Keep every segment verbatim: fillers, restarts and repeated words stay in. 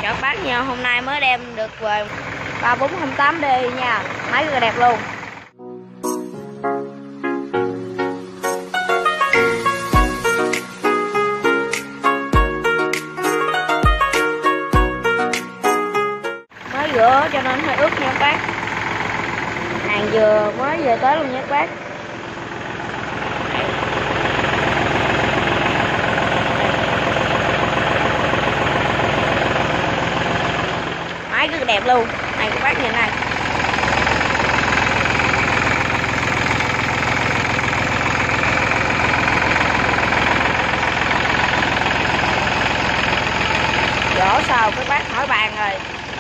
Chào các bác nha, hôm nay mới đem được về ba bốn không tám D nha, máy rất là đẹp luôn. Mới rửa cho nên hơi ướt nha các bác. Hàng vừa mới về tới luôn nha các bác. Máy rất là đẹp luôn này các bác nhìn này. Vỏ sau các bác hỏi bàn rồi.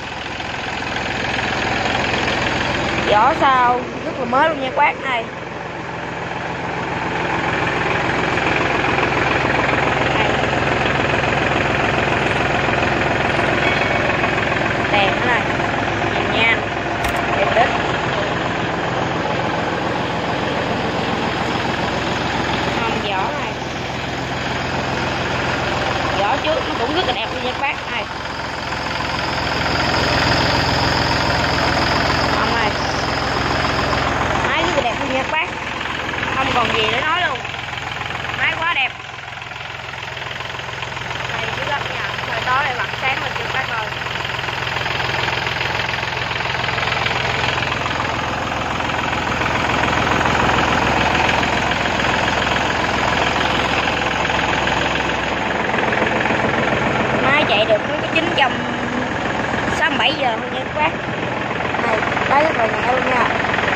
Vỏ sau rất là mới luôn nha các bác này. Đèn nữa này, nhìn nha, đẹp đít. Không vỏ này, vỏ trước nó cũng rất là đẹp luôn nha các bác này. Không này, máy rất là đẹp luôn nha các bác, không còn gì để nói luôn, máy quá đẹp. Này cứ gấp nha, thời tối lại bật sáng lên cho các bác ơi. Chạy được cái chín trăm sáu mươi bảy giờ luôn nha các bác. Này, đấy rất là nhẹ luôn nha.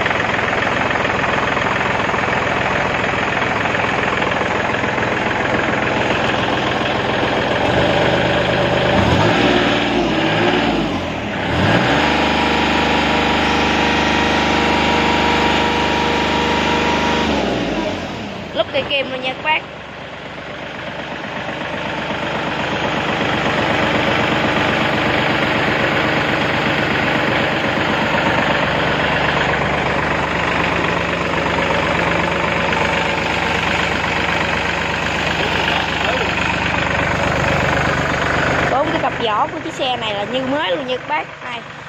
Lúp cây kim luôn nha các bác. Bốn cái cặp vỏ của chiếc xe này là như mới luôn nha các bác. Này.